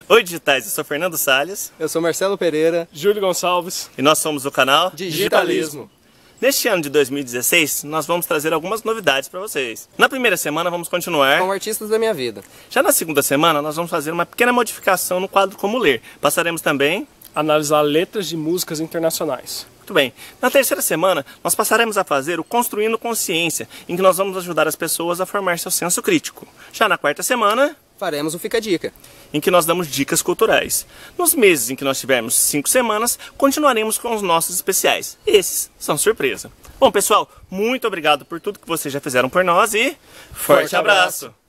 Oi digitais, eu sou Fernando Salles. Eu sou Marcelo Pereira. Júlio Gonçalves. E nós somos o canal Digitalismo. Neste ano de 2016, nós vamos trazer algumas novidades para vocês. Na primeira semana vamos continuar com Artistas da Minha Vida. Já na segunda semana nós vamos fazer uma pequena modificação no quadro Como Ler. Passaremos também a analisar letras de músicas internacionais. Muito bem. Na terceira semana, nós passaremos a fazer o Construindo Consciência, em que nós vamos ajudar as pessoas a formar seu senso crítico. Já na quarta semana, faremos o Fica a Dica, em que nós damos dicas culturais. Nos meses em que nós tivermos 5 semanas, continuaremos com os nossos especiais. Esses são surpresa. Bom, pessoal, muito obrigado por tudo que vocês já fizeram por nós e forte abraço!